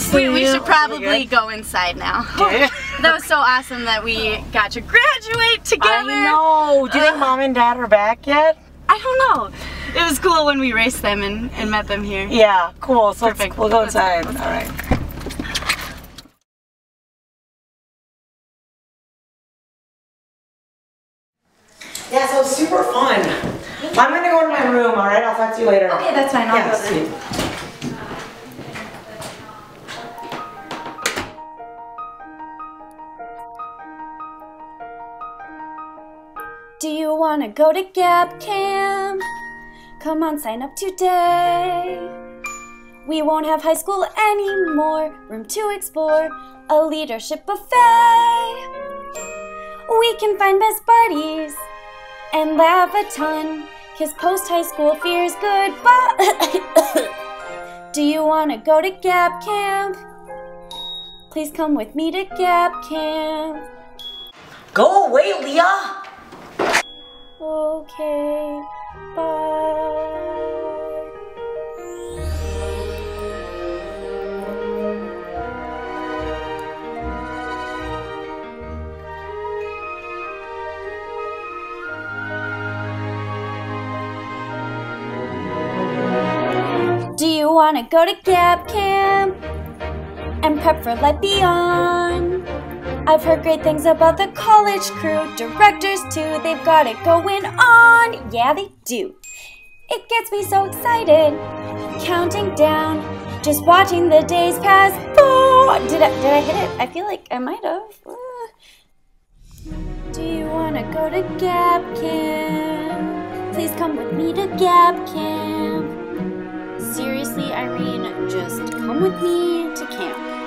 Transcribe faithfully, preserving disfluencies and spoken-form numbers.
We, we should probably go inside now. Okay. That was so awesome that we got to graduate together. I know. Do you think uh, mom and dad are back yet? I don't know. It was cool when we raced them and, and met them here. Yeah, cool. So Perfect. we'll go inside. All right. Yeah, so it was super fun. I'm gonna go to my room, all right? I'll talk to you later. Okay, that's fine. I'll yeah, go then. Do you want to go to Gap Camp? Come on, sign up today. We won't have high school anymore. Room to explore, a leadership buffet. We can find best buddies and laugh a ton, kiss post-high school fears goodbye. Do you want to go to Gap Camp? Please come with me to Gap Camp. Go away, Leah! Okay, bye. Do you want to go to Gap Camp and prep for life beyond? I've heard great things about the college crew, directors too, they've got it going on. Yeah, they do. It gets me so excited, counting down, just watching the days pass. Oh, did I, did I hit it? I feel like I might have. Uh, do you want to go to Gap Camp? Please come with me to Gap Camp. Seriously, Irene, just come with me to camp.